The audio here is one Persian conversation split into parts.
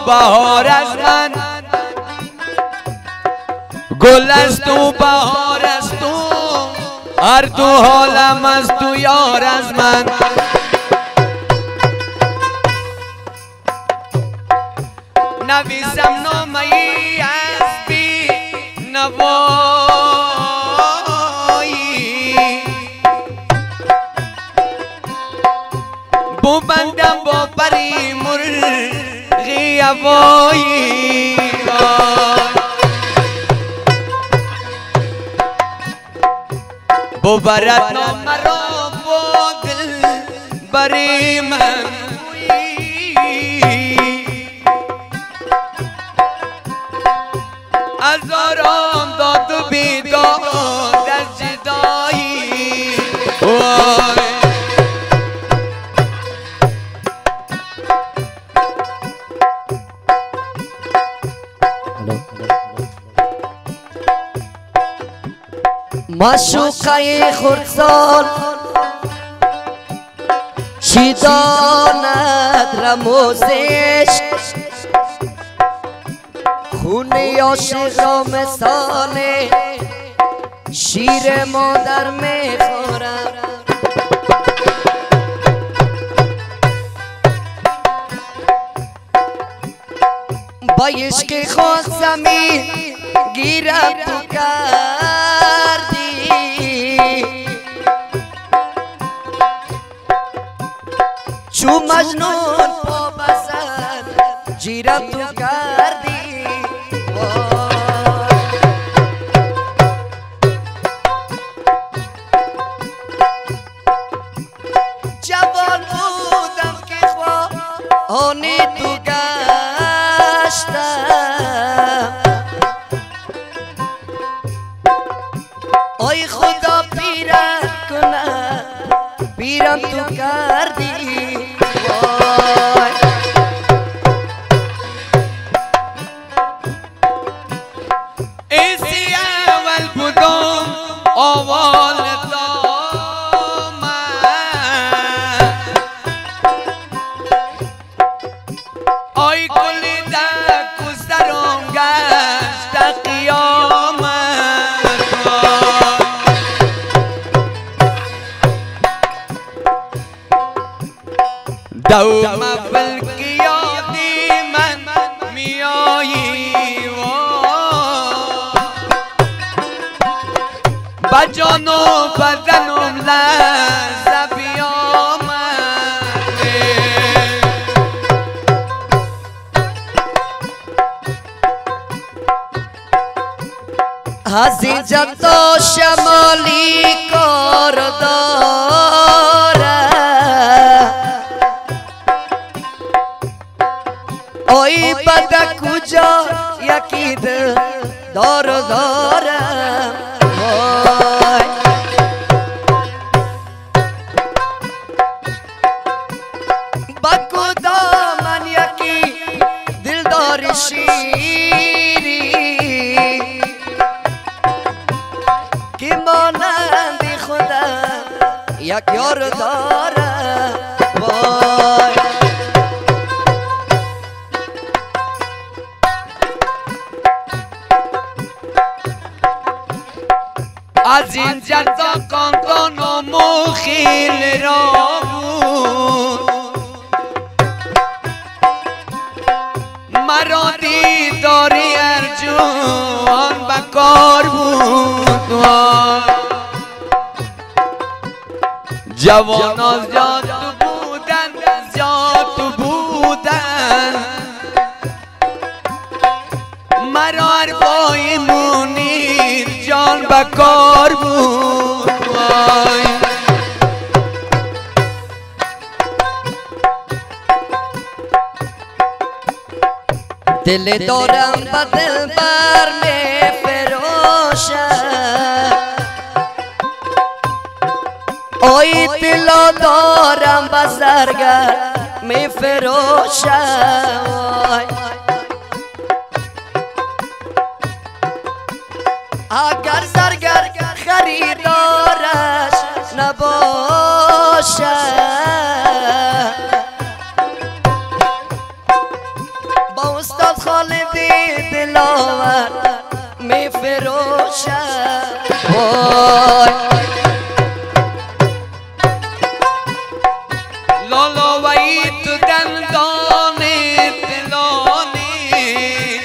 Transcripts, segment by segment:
بهار از من، گل از تو بهار از تو، هر دو حالم از تو یار از من. نویسم نامه ای از بی نوایی، ببندم با پری مرغی هوایی. ببرد نامه را با دل بری من، از آرام داد و بیداد از جدایی. معشوقه خردسال چی داند رموزش، خونه عاشق را مثال شیر مادر میخورم. با عشق خود زمین گیرم تو کردی، چو مجنون پا بزن جیرم تو کردی. جوان بودم که خواهانی تو گشتم، آی خدا پیرم کنه پیرم تو کردی. ایسی اول بودم اول دامن، آی کلی دک و سرم گشت قیامت. دوم اول که یادی من میایی، با جان و بدنم لرزه بیامده، از اینجا تا شمالی کار داره، آی بده کجا یکی دار دارم. با کدام من یکی دلدار شیری، که مانند خودم یک یار دارم. از این جدا کانکان و مخیل را بود، مرا دیداری ارجوان بکار بود. جوان از جاد بودن زیاد بودن، مرا اربای منیر جان بکار بود. دل دارم با دل بر می فروشم، آی دل دارم با زرگر می فروشم. اگر زرگر خریدارش نباشه، با خالدی دلاور می فروشد لالا وی تو دندان دلانی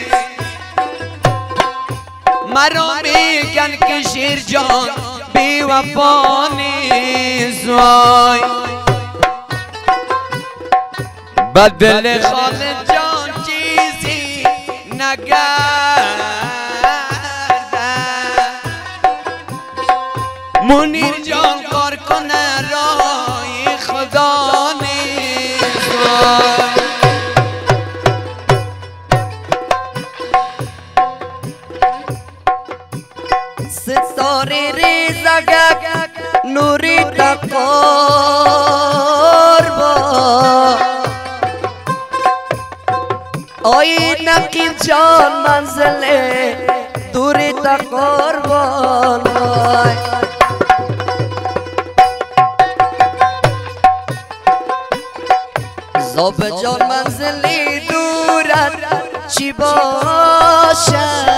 مرا میگن که شیر جان بی وفا نیست وای بدل خالد جان چیزی نگردد منیر جان کار کنه رای خدا نیست ستاره ریزگک نوری تقار با آی نقیب جان منزل دوری تقار با زاب جان منزلی دورت چی باشد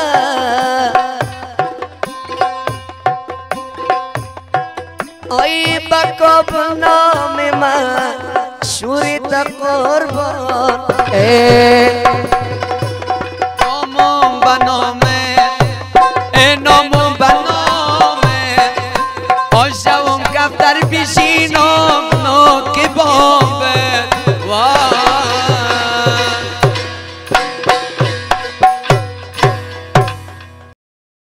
آی بکاب نام من شوری تا قربان